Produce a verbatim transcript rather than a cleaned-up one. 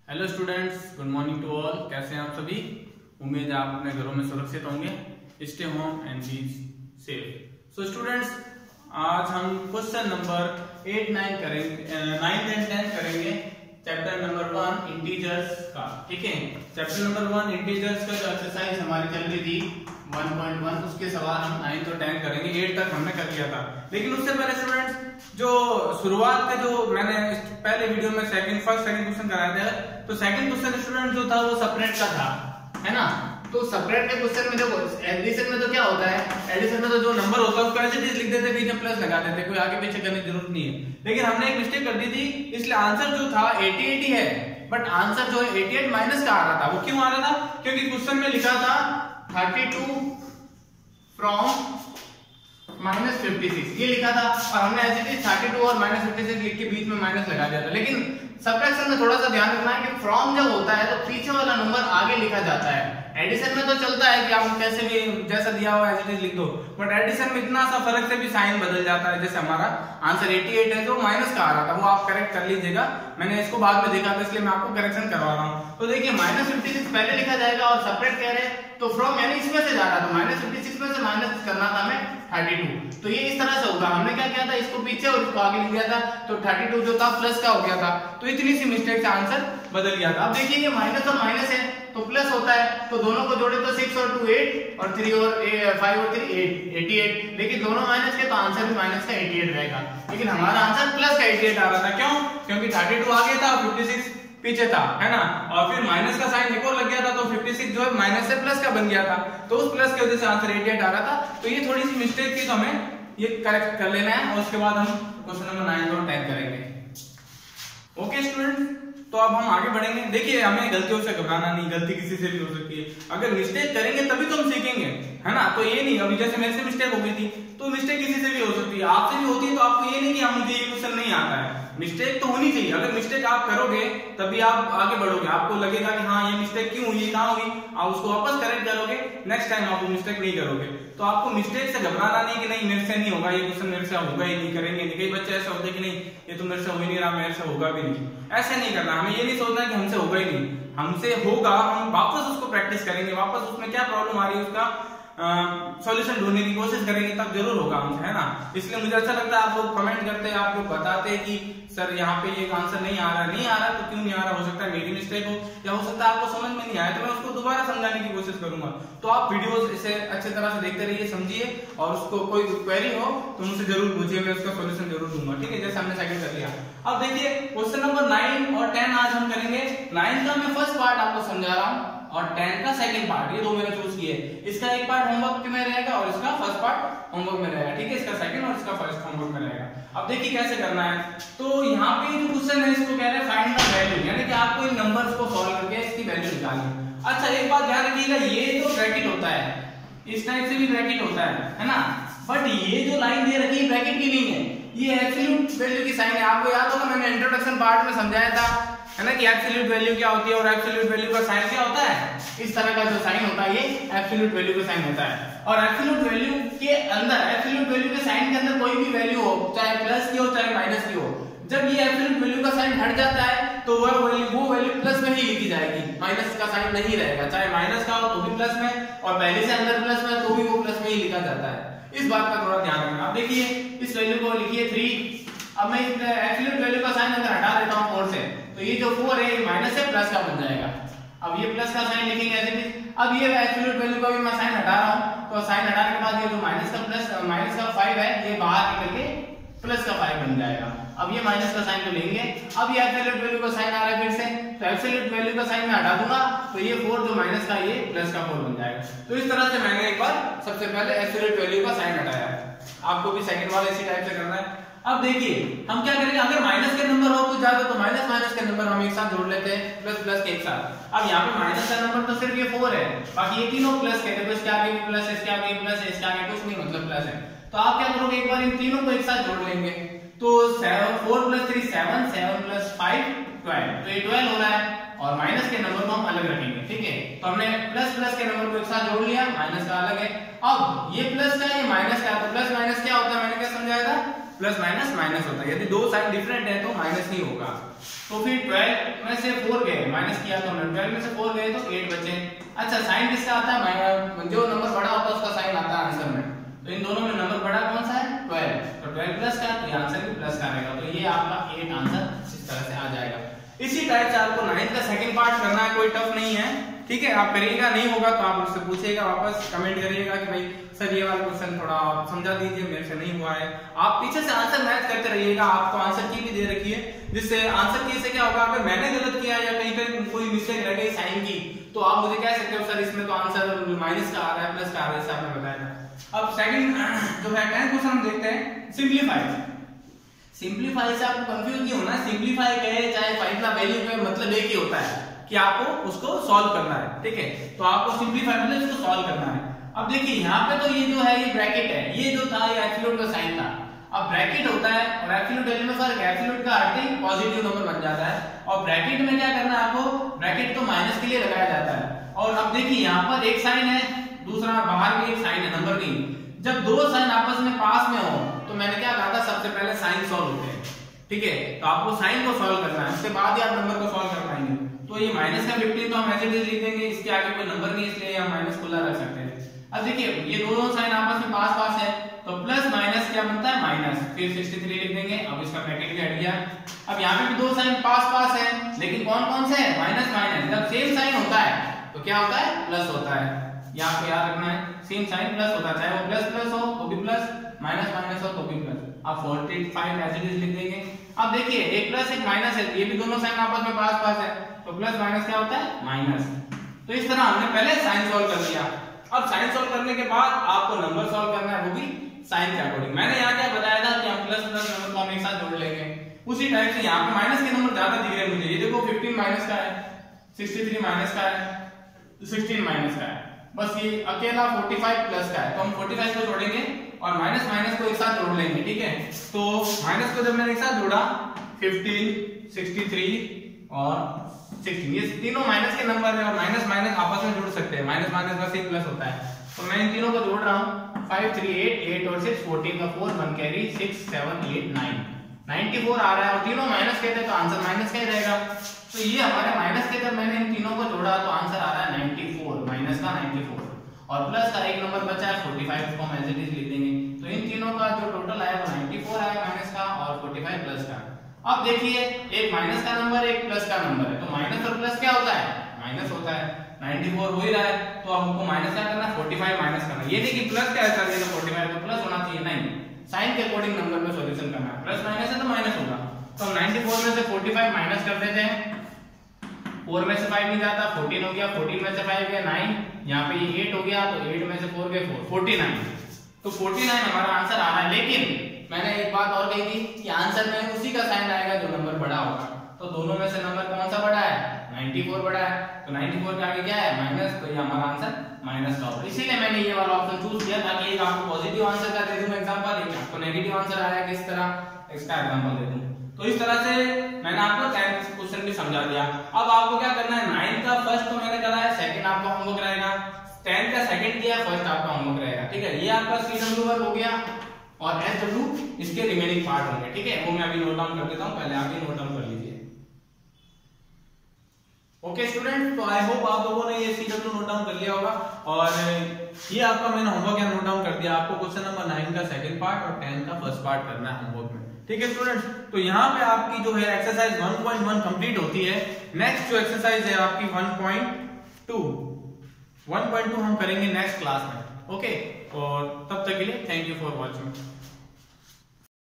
Hello students, good morning to all. कैसे हैं आप सभी? उम्मीद है आप अपने घरों में सुरक्षित होंगे। Stay home and be safe. So students, आज हम क्वेश्चन नंबर एट नाइन करेंगे, नाइन एंड टेन करेंगे चैप्टर नंबर वन इंटीजर्स का। ठीक है, चैप्टर नंबर वन इंटीजर्स का जो एक्सरसाइज हमारी चल रही थी वन पॉइंट वन, उसके सवाल हम नाइन और टेन करेंगे। एट तक हमने कर लिया था, लेकिन उससे पहले स्टूडेंट्स जो शुरुआत का जो मैंने पहले वीडियो में सेकंड फर्स्ट सेकंड क्वेश्चन कराया था, तो सेकंड क्वेश्चन स्टूडेंट जो था वो सेपरेट का था, है ना। तो सेपरेट के क्वेश्चन में देखो, एडिशन में तो क्या होता है, एडिशन में तो जो नंबर होता है उसको ऐसे ही लिख देते, बीच में प्लस लगा देते, कोई आगे पीछे करने की जरूरत नहीं है। लेकिन हमने एक मिस्टेक कर दी थी, इसलिए आंसर जो था एटी एटी है, बट आंसर जो है एटी एट माइनस का आ रहा था। वो क्यों आ रहा था? क्योंकि क्वेश्चन में लिखा था thirty two from minus fifty six, ये लिखा था, और हमने ऐसे ही थर्टी टू और माइनस फिफ्टी सिक्स लिख के बीच में माइनस लगा दिया था। लेकिन सब्ट्रैक्शन में थोड़ा सा ध्यान रखना है कि फ्रॉम जब होता है तो पीछे वाला नंबर आगे लिखा जाता है। एडिशन में तो चलता है कि आप कैसे भी जैसा दिया हुआ ऐसे ही लिख दो, बट एडिशन में इतना सा फर्क से भी साइन बदल जाता है। जैसे हमारा आंसर एटी एट है जो माइनस का आ रहा था, वो आप करेक्ट कर लीजिएगा। मैंने इसको बाद में देखा था, इसलिए मैं आपको करेक्शन करवा रहा हूँ। तो देखिए, माइनस फिफ्टी सिक्स पहले लिखा जाएगा और सेपरेट कह रहे हैं, तो फ्रॉम यानी इसमें से जा रहा था, माइनस फिफ्टी सिक्स में से माइनस करना था हमें थर्टी टू। तो ये इस तरह से होगा। हमने क्या किया था, इसको पीछे और इसको आगे लिख दिया था, तो थर्टी टू जो था प्लस का हो गया था। तो इतनी सी मिस्टेक से आंसर बदल गया था। अब देखिए, ये माइनस और माइनस है तो प्लस होता है, तो दोनों को जोड़े तो सिक्स और टू एट, और थ्री और फाइव और थ्री एट, एटी एट। लेकिन दोनों माइनस के, तो आंसर भी माइनस का एटी एट रहेगा। लेकिन हमारा आंसर प्लस का एटी एट आ रहा था। क्यों? क्योंकि थर्टी टू आगे था, फिफ्टी सिक्स पीछे था, है ना। और फिर माइनस का साइन एक और लग गया था, तो फिफ्टी सिक्स जो है माइनस से प्लस का बन गया था, तो उस प्लस की वजह से आंसर एटी एट आ रहा था। तो ये थोड़ी सी मिस्टेक थी, तो हमें ये करेक्ट कर लेना है, और उसके बाद हम क्वेश्चन नंबर नाइन और टेन करेंगे। ओके स्टूडेंट, तो अब हम आगे बढ़ेंगे। देखिए, हमें गलतियों से घबराना नहीं, गलती किसी से भी हो सकती है। अगर मिस्टेक करेंगे तभी तो हम सीखेंगे, है ना। तो ये नहीं, अभी जैसे मेरे से मिस्टेक हो गई थी, तो मिस्टेक किसी से भी हो सकती है, आपसे भी होती है। तो आपको ये नहीं कि हम मुझे ये क्वेश्चन नहीं आता है, मिस्टेक तो होनी चाहिए। अगर मिस्टेक आप करोगे तभी आप आगे बढ़ोगे, आपको लगेगा कि हाँ ये मिस्टेक क्यों हुई, कहाँ हुई, आप उसको वापस करेक्ट करोगे, नेक्स्ट टाइम आप वो मिस्टेक नहीं करोगे। तो आपको मिस्टेक से घबराना नहीं कि नहीं मेरे से नहीं होगा, ये क्वेश्चन मेरे से होगा ही नहीं, करेंगे नहीं। कई बच्चे ऐसे होते कि नहीं ये तो मेरे से हो ही नहीं रहा, मेरे से होगा भी नहीं। ऐसे नहीं करना, हमें ये नहीं सोचना कि हमसे होगा ही नहीं, हमसे होगा, हम वापस उसको प्रैक्टिस करेंगे, वापस उसमें क्या प्रॉब्लम आ रही है उसका सॉल्यूशन ढूंढने की कोशिश करेंगे, तब जरूर होगा हमसे, है ना। इसलिए मुझे अच्छा लगता है आप लोग कमेंट करते हैं, आप लोग बताते हैं कि सर यहाँ पे ये आंसर नहीं आ रहा, नहीं आ रहा तो क्यों नहीं आ रहा, हो सकता है मेरी मिस्टेक हो, या हो सकता है आपको समझ में नहीं आया, तो मैं उसको दोबारा समझाने की कोशिश करूंगा। तो आप वीडियोस इसे अच्छी तरह से देखते रहिए, समझिए, और उसको कोई क्वेरी हो तो मुझसे जरूर पूछिए, मैं उसका सोल्यूशन जरूर दूंगा। ठीक है, जैसे हमने सेकंड कर लिया। अब देखिए, क्वेश्चन नंबर नाइन और टेन आज हम करेंगे। नाइन का मैं फर्स्ट पार्ट आपको समझा रहा हूँ, और टेन का सेकंड पार्ट, ये दो मैंने चूज किए। इसका एक पार्ट होमवर्क में रहेगा और इसका फर्स्ट पार्ट होमवर्क में रहेगा। ठीक है, इसका सेकंड और इसका फर्स्ट होमवर्क में रहेगा। अब देखिए कैसे करना है। तो यहाँ पे जो क्वेश्चन है इसको कह रहे हैं फाइंड द वैल्यू, यानी कि आपको इन नंबर्स को सॉल्व करके इसकी वैल्यू निकालनी। अच्छा, एक बात ध्यान रखिएगा, ये तो ब्रैकेट होता है, इस टाइप से भी ब्रैकेट होता है, है ना। बट ये जो लाइन दे रखी है ब्रैकेट की नहीं है, ये एब्सोल्यूट वैल्यू की साइन है। आपको याद होगा मैंने इंट्रोडक्शन पार्ट में समझाया था, है ना, कि एब्सोल्यूट वैल्यू क्या होती है और एब्सोल्यूट वैल्यू का साइन क्या होता है। इस तरह का जो साइन होता है ये एब्सोल्यूट वैल्यू का साइन होता है। और एब्सोल्यूट वैल्यू के अंदर, एब्सोल्यूट वैल्यू के साइन के अंदर कोई भी वैल्यू हो, चाहे प्लस की हो चाहे माइनस की हो, जब ये एब्सोल्यूट वैल्यू का साइन हट जाता है तो वह वैल्यू वो वैल्यू प्लस में ही लिखी जाएगी, माइनस का साइन नहीं रहेगा। चाहे माइनस का हो तो भी प्लस में, और पहले से अंदर प्लस में तो भी वो प्लस में ही लिखा जाता है। इस बात का थोड़ा ध्यान रखना। अब देखिए, इस वैल्यू को लिखिए थ्री। अब मैं एब्सोल्यूट वैल्यू का साइन अगर हटा देता हूं फोर से, तो ये जो फोर है माइनस से प्लस का बन जाएगा। अब ये प्लस का साइन लिखेंगे ऐसे। अब ये एब्सोल्यूट वैल्यू का भी मैं साइन हटा रहा हूं, तो साइन हटाने के बाद ये जो माइनस का प्लस माइनस का फाइव है ये बाहर निकल के प्लस का फाइव बन जाएगा। अब ये माइनस का साइन तो लेंगे। अब ये एब्सोल्यूट वैल्यू का साइन आ रहा है फिर से, तो एब्सोल्यूट वैल्यू का साइन मैं हटा दूंगा, तो ये फोर जो माइनस का ये प्लस का फोर बन जाएगा। तो इस तरह से मैंने एक बार सबसे पहले एब्सोल्यूट वैल्यू का साइन हटाया है। आपको भी सेकंड वाला इसी टाइप से करना है। अब देखिए हम क्या करेंगे, अगर माइनस के नंबर हो कुछ ज्यादा तो माइनस माइनस के नंबर हम एक साथ जोड़ लेते हैं, प्लस प्लस के एक साथ। अब यहाँ पे माइनस का नंबर तो सिर्फ ये फोर है, बाकी ये तीनों प्लस के, देखो इसके आगे भी प्लस है, इसके आगे भी प्लस है, इसके आगे कुछ नहीं मतलब प्लस है। तो आप क्या करोगे, एक बार इन तीनों को एक साथ जोड़ लेंगे। तो four plus three seven, seven plus five twelve, तो ये ट्वेल्व हो रहा है, और माइनस के नंबर को हम अलग रखेंगे। ठीक है, तो हमने प्लस प्लस के नंबर को एक साथ जोड़ लिया, माइनस का अलग है। अब ये प्लस का ये माइनस का, तो प्लस माइनस क्या होता है मैंने क्या समझाया था, प्लस माइनस माइनस होता है। यदि दो साइन डिफरेंट है तो माइनस ही होगा। तो फिर ट्वेल्व में से फोर गए, माइनस किया तो ट्वेल्व में से फोर गए तो एट बचे। अच्छा साइन किसका आता है, जो नंबर बड़ा होता है उसका साइन आता है आंसर में, तो इन दोनों में नंबर बड़ा कौन सा है ट्वेल्व, तो ट्वेल्व प्लस का तो ये आंसर भी प्लस का रहेगा, तो ये आपका एट आंसर इस तरह से आ जाएगा। इसी टाइप से आपको नाइन्थ का सेकंड पार्ट करना है, कोई टफ नहीं है, ठीक है। आप करिएगा, नहीं होगा तो आप मुझसे पूछिएगा, वापस कमेंट करिएगा कि भाई सर ये वाला क्वेश्चन थोड़ा आप समझा दीजिए, मेरे से नहीं हुआ है। आप पीछे से आंसर मैच करते रहिएगा, आपको आंसर की भी दे रखी है, जिससे आंसर की से क्या होगा, अगर मैंने गलत किया या कहीं पे कोई मिस्टेक रह गई साइन की, तो आप मुझे कह सकते हो सर इसमें तो आंसर माइनस का आ रहा है प्लस का आ रहा है, आपने बताया था। अब सेकंड जो है टेंथ क्वेश्चन हम देखते हैं सिंपलीफाई। सिंपलीफाई से आपको कंफ्यूज नहीं होना, सिंपलीफाई कहे चाहे फाइंड द वैल्यू में मतलब एक ही होता है कि आपको उसको सॉल्व करना है, ठीक है। तो आपको सिंपलीफाई मतलब इसको सॉल्व करना है। अब देखिए यहाँ पे तो ये जो है ये ब्रैकेट है, ये जो था ये एब्सोल्यूट का साइन था। अब ब्रैकेट होता है और एब्सोल्यूट वैल्यू में फर्क है, एब्सोल्यूट का अर्थ ही पॉजिटिव नंबर बन जाता है, और ब्रैकेट में क्या करना है आपको, ब्रैकेट तो माइनस के लिए लगाया जाता है। और अब देखिए यहाँ पर एक साइन है, दूसरा बाहर भी एक साइन है, नंबर नहीं। जब दो साइन आपस में पास में हो तो मैंने क्या कहा था, सबसे पहले साइन सॉल्व होते हैं, ठीक है। तो आपको साइन को सॉल्व करना है, उसके बाद ही आप नंबर को सॉल्व कर पाएंगे। तो ये माइनस का फिफ्टीन तो हम ऐसे ही लिख देंगे, इसके आगे कोई नंबर नहीं इसलिए हम माइनस खुला रख सकते हैं। अब देखिए ये दोनों साइन आपस में पास पास है, तो प्लस माइनस क्या बनता है माइनस, फिर सिक्सटी थ्री लिख देंगे। अब इसका ब्रैकेट भी हट गया। अब यहाँ पे भी दो साइन पास पास है, लेकिन कौन कौन से है, माइनस माइनस। जब सेम साइन होता है तो क्या होता है, प्लस होता है। ये आपको याद रखना है, सेम साइन प्लस होता है, चाहे वो प्लस प्लस हो तो भी प्लस, माइनस माइनस हो तो भी प्लस। आप forty five as it is लिख देंगे। अब देखिए एक प्लस एक माइनस है, ये भी दोनों साइन आपस में पास पास है, तो प्लस माइनस क्या होता है माइनस। तो इस तरह हमने पहले साइन सॉल्व कर लिया। अब साइन सॉल्व करने के बाद आपको नंबर सॉल्व करना है, वो भी साइन के अकॉर्डिंग। मैंने यहाँ क्या बताया था कि हम प्लस प्लस नंबर को हम एक साथ जोड़ लेंगे, उसी टाइप से यहाँ पे माइनस के नंबर ज्यादा दिख रहे हैं मुझे। ये देखो फिफ्टीन माइनस का है, सिक्सटी थ्री माइनस का है, सिक्सटीन माइनस का है, बस ये अकेला फोर्टी फाइव प्लस का है। तो हम फोर्टी फाइव को जोड़ेंगे और माइनस माइनस को एक साथ जोड़ लेंगे, ठीक है। तो माइनस को जब मैंने एक साथ जोड़ा, फिफ्टीन, सिक्सटी थ्री और सिक्सटीन, ये तीनों माइनस के नंबर है और माइनस माइनस आपस में जुड़ सकते हैं, माइनस माइनस बस एक प्लस होता है। तो मैं इन तीनों को जोड़ रहा हूँ, फाइव, थ्री, एट, एट और सिक्स, फोर्टीन का four, one carry, six, seven, eight, nine, ninety four आ रहा है। और तीनों माइनस के थे तो आंसर माइनस का ही रहेगा। तो ये हमारे माइनस के, जब मैंने इन तीनों को जोड़ा तो आंसर आ रहा है नाइंटी फोर, माइनस का नाइंटी फोर, और प्लस का एक नंबर बचा है फोर्टी फाइव, उसको हम एज इट इज लिख देंगे। तो इन तीनों का जो टोटल आया वो नाइंटी फोर आया माइनस का और फोर्टी फाइव प्लस का। अब देखिए एक माइनस का नंबर एक प्लस का नंबर है, तो माइनस और प्लस क्या होता है, माइनस होता है। नाइंटी फोर हो ही रहा है तो अब हमको माइनस क्या करना है, फोर्टी फाइव माइनस करना है। ये नहीं कि प्लस क्या है सर, ये तो फोर्टी फाइव तो प्लस होना चाहिए, नहीं, साइन के अकॉर्डिंग नंबर में सॉल्यूशन करना है। प्लस माइनस है तो माइनस होगा। तो हम नाइंटी फोर में से फोर्टी फाइव माइनस कर देते हैं, फोर में से फाइव नहीं जाता, फोर्टीन हो गया, फोर्टीन में से फाइव गया नाइन, यहाँ पे ये एट हो गया, तो एट में से फोर गए फोर, फोर्टी नाइन। तो फोर्टी नाइन हमारा आंसर आ रहा है। लेकिन मैंने एक बात और कही थी कि आंसर में उसी का साइन आएगा जो नंबर बड़ा होगा। तो दोनों में से नंबर कौन सा बड़ा है, नाइंटी फोर बड़ा है, तो नाइंटी फोर के आगे क्या है माइनस, तो ये हमारा आंसर माइनस का होगा। इसीलिए मैंने ये वाला ऑप्शन चूज किया ताकि एक आपको पॉजिटिव आंसर का दे दूं एग्जांपल, एक आपको नेगेटिव आंसर आया किस तरह, इसका एग्जांपल दे दूं। तो इस तरह से मैंने आपको टेंथ क्वेश्चन भी समझा दिया। अब आपको क्या करना है, नाइन्थ का फर्स्ट तो मैंने कराया, सेकंड आपका होमवर्क रहेगा, टेंथ का सेकंड किया, फर्स्ट आपका होमवर्क रहेगा, ठीक है। ये आपका सी डब्ल्यू वर्क हो गया और एस डब्ल्यू इसके रिमेनिंग पार्ट होंगे, ठीक है। वो मैं अभी नोट डाउन कर देता हूं, पहले आप ये नोट डाउन कर लीजिए। ओके स्टूडेंट, तो आई होप आप लोगों ने ये सी डब्ल्यू नोट डाउन कर लिया होगा और ये आपका मैंने होमवर्क यहाँ नोट डाउन कर दिया। आपको क्वेश्चन नंबर नाइन का सेकंड पार्ट और टेन का फर्स्ट पार्ट करना है होमवर्क में, ठीक है स्टूडेंट्स। तो यहाँ पे आपकी जो है exercise one point one complete होती है। नेक्स्ट जो एक्सरसाइज है आपकी one point two one point two हम करेंगे नेक्स्ट क्लास में, ओके। और तब तक के लिए थैंक यू फॉर वॉचिंग।